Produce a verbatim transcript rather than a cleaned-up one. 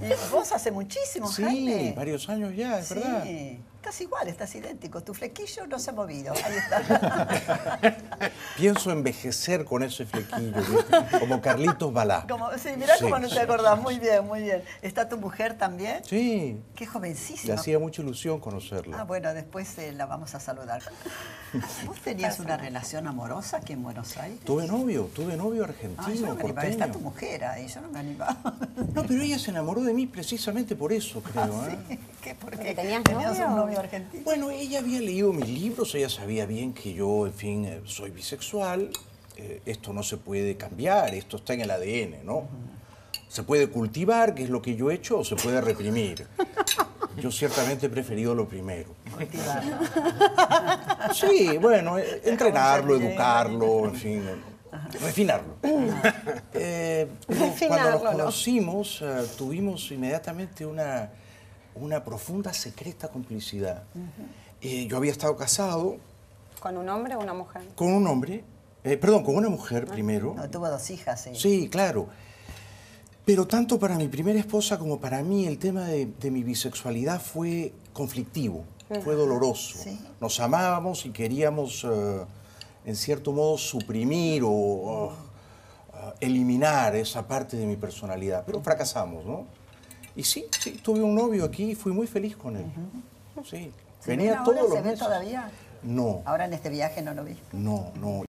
Y vos hace muchísimo, Sí, Jaime. varios años ya, es Sí, verdad. estás igual, estás idéntico. Tu flequillo no se ha movido. Ahí está. Pienso envejecer con ese flequillo, ¿viste? Como Carlitos Balá. Como, sí, mirá Sí, cómo no sí, te acordás. Muy sí. bien, muy bien. ¿Está tu mujer también? Sí, Qué le jovencísima. hacía mucha ilusión conocerla. Ah, bueno, después eh, la vamos a saludar. ¿Vos tenías una relación amorosa aquí en Buenos Aires? Tuve novio, tuve novio argentino, Ah, yo no me animaba. Está tu porteño. mujer ahí, yo no me animaba. No, pero ella se enamoró de mí precisamente por eso, creo. Ah, ¿eh? ¿sí? ¿Qué? ¿Por ¿Porque qué? tenías ¿Tenías novio? un novio argentino? Bueno, ella había leído mis libros, ella sabía bien que yo, en fin, eh, soy bisexual. Eh, esto no se puede cambiar, esto está en el A D N, ¿no? Se puede cultivar, que es lo que yo he hecho, o se puede reprimir. Yo ciertamente he preferido lo primero. Cultivarlo. Sí, bueno, eh, entrenarlo, bien. educarlo, en fin, eh, refinarlo. Eh, pero cuando Refinarlo, nos ¿no? conocimos, eh, tuvimos inmediatamente una, una profunda, secreta complicidad. Eh, yo había estado casado ¿Con un hombre o una mujer? con un hombre, eh, perdón, con una mujer primero. No, tuvo dos hijas, sí. Sí, claro. Pero tanto para mi primera esposa como para mí el tema de, de mi bisexualidad fue conflictivo, fue doloroso. Sí. Nos amábamos y queríamos, eh, en cierto modo, suprimir o, o, eh, eliminar esa parte de mi personalidad, pero fracasamos, ¿no? Y sí, sí, tuve un novio aquí y fui muy feliz con él. Sí, ¿Se ven venía ahora? todos los ¿Se ven meses. todavía? No, Ahora en este viaje no lo vi. no, no.